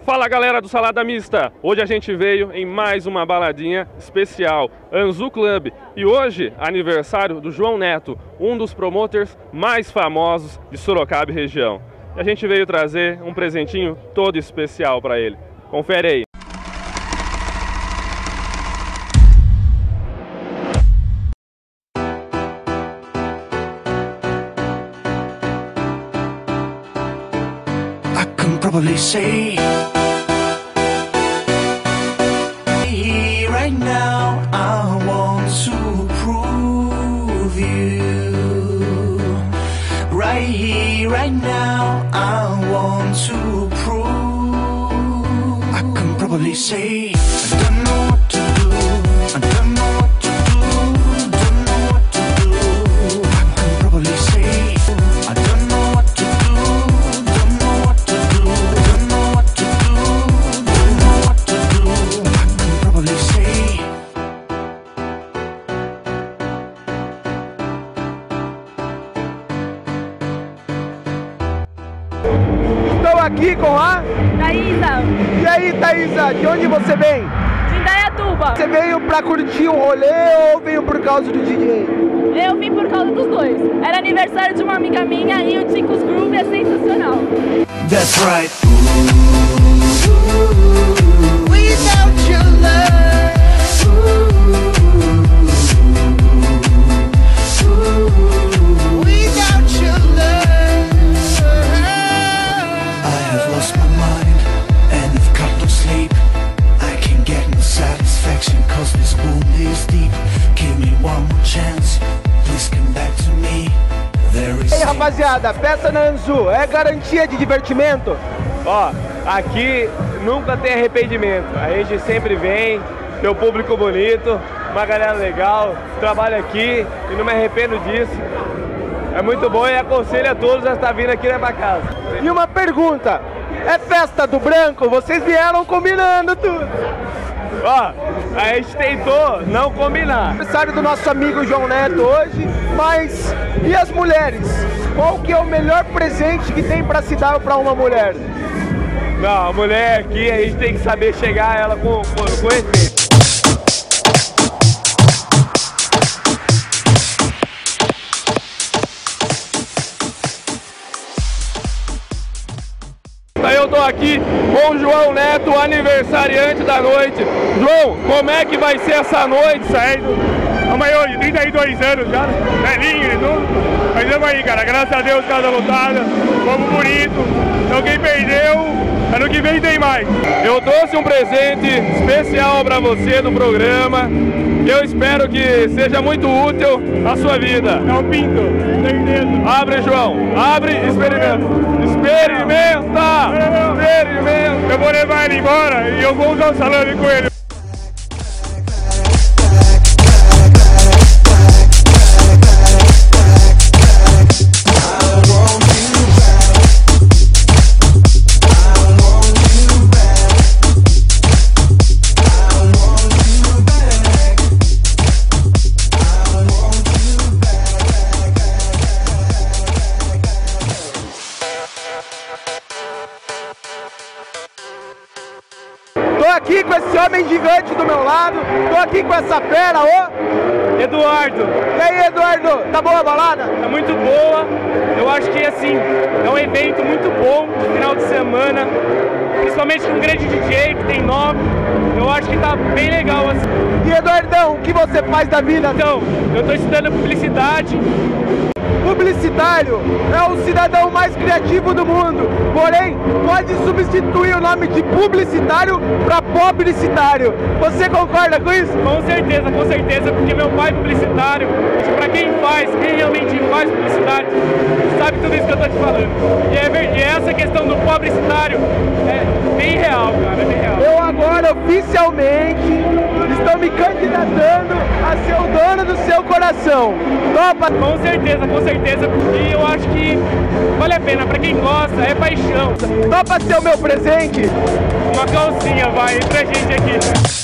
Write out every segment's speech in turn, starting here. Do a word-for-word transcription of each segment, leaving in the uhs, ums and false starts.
Fala galera do Salada Mista, hoje a gente veio em mais uma baladinha especial, Anzu Club, e hoje aniversário do João Neto, um dos promoters mais famosos de Sorocaba e região. E a gente veio trazer um presentinho todo especial para ele. Confere aí. I can probably say right now I want to prove you. Right here, right now I want to prove. I can probably say I don't know what to do. I don't know what to do. Don't know what to do. I can probably say I don't know what to do. Don't know what to do. Don't know what to do. Don't know what to do. I can probably say. Estou aqui com a Thaísa, E aí, Thaísa, de onde você vem? de Indaiatuba. Você veio pra curtir um rolê ou veio por causa do D J? Eu vim por causa dos dois. Era aniversário de uma amiga minha e o Ticos Groove é sensacional. That's right. Without your love, without your love, I have lost my mind and have got no sleep. I can't get no satisfaction 'cause this wound is deep. Give me one more chance, please come back to me. There is E aí, rapaziada, festa na Anzu é garantia de divertimento? Ó, aqui nunca tem arrependimento. A gente sempre vem, tem um público bonito, uma galera legal, trabalho aqui e não me arrependo disso. É muito bom e aconselho a todos a estar vindo aqui na minha casa. E uma pergunta, é festa do branco? Vocês vieram combinando tudo. Ó, a gente tentou não combinar. Aniversário do nosso amigo João Neto hoje, mas e as mulheres? Qual que é o melhor presente que tem pra se dar pra uma mulher? Não, a mulher aqui a gente tem que saber chegar a ela com, com, com respeito. Eu tô aqui com o João Neto, aniversariante da noite. João, como é que vai ser essa noite? Saindo, é maior de trinta e dois anos já, velhinho e tudo. Mas estamos aí, cara, graças a Deus, casa lotada, povo bonito. Então quem perdeu, ano que vem tem mais. Eu trouxe um presente especial para você do programa. Eu espero que seja muito útil à sua vida. É um pinto, certeza. Abre, João. Abre e experimenta. Experimenta! Experimenta! Eu vou levar ele embora e eu vou usar o salame com ele. Tô aqui com esse homem gigante do meu lado, tô aqui com essa fera, ô! Eduardo, E aí, Eduardo, tá boa a balada? é muito boa. Eu acho que assim, é um evento muito bom de final de semana. Principalmente com um grande D J que tem nome. Eu acho que tá bem legal assim. E Eduardão, o que você faz da vida? Então, eu tô estudando publicidade. Publicitário é o cidadão mais criativo do mundo, porém pode substituir o nome de publicitário para publicitário. Você concorda com isso? Com certeza, com certeza, porque meu pai é publicitário. Pra quem faz, quem realmente faz publicidade, sabe tudo isso que eu tô te falando. E, é ver- e essa questão do publicitário é bem real, cara, é bem real. Eu agora oficialmente estou me candidatando a ser o dono do seu coração. Topa? Com certeza, com certeza, porque eu acho que vale a pena. Pra quem gosta, é paixão. Topa ser o meu presente? Uma calcinha, vai, entre a gente aqui.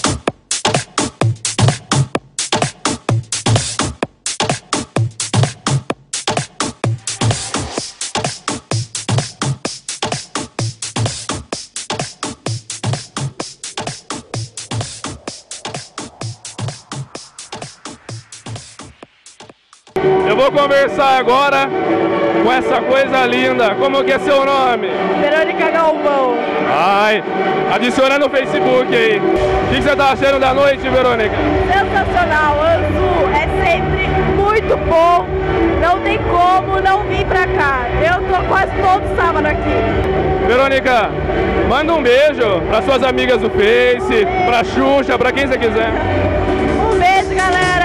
vou conversar agora com essa coisa linda. Como que é seu nome? Verônica Galvão. Ai, adiciona no Facebook aí. O que você tá achando da noite, Verônica? Sensacional, Anzu é sempre muito bom. Não tem como não vir pra cá. Eu tô quase todo sábado aqui. Verônica, manda um beijo para suas amigas do Face, pra Xuxa, pra quem você quiser. Um beijo, galera.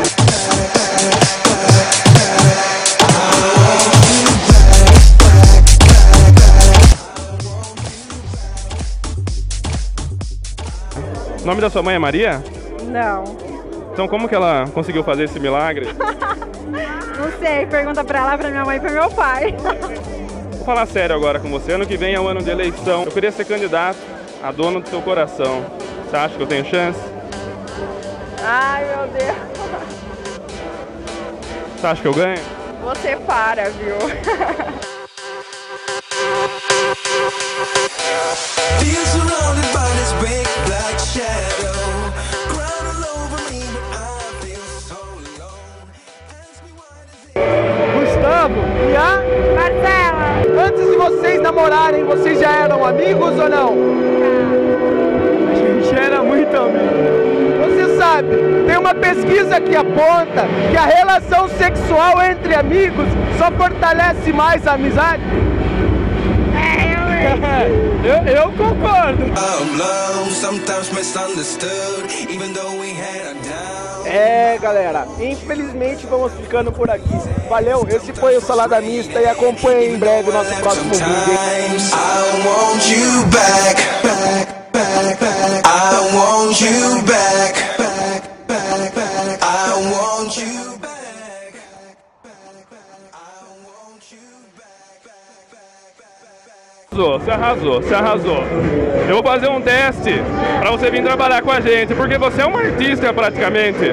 O nome da sua mãe é Maria? Não. Então como que ela conseguiu fazer esse milagre? Não sei, pergunta pra ela, pra minha mãe e pro meu pai. Vou falar sério agora com você. Ano que vem é um ano de eleição. Eu queria ser candidato a dono do seu coração. Você acha que eu tenho chance? Ai, meu Deus. Você acha que eu ganho? Você para, viu? Feel surrounded by this big black shadow, ground all over me, but I feel so alone. Ask me why does it... Gustavo e a Marcela. Antes de vocês namorarem, vocês já eram amigos ou não? A gente era muito amigo. Você sabe, tem uma pesquisa que aponta que a relação sexual entre amigos só fortalece mais a amizade? eu, eu concordo. É, galera, infelizmente vamos ficando por aqui. Valeu, esse foi o Salada Mista e acompanhe em breve o nosso próximo vídeo. I want you back, back, back, back. I want you back, back, back, back. I want you back. Você arrasou, você arrasou. Eu vou fazer um teste para você vir trabalhar com a gente, porque você é um artista praticamente.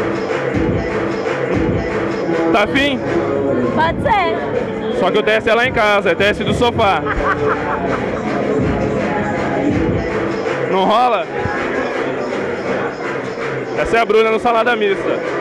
Tá afim? Pode ser. Só que o teste é lá em casa, é teste do sofá. Não rola? Essa é a Bruna no Salada Mista.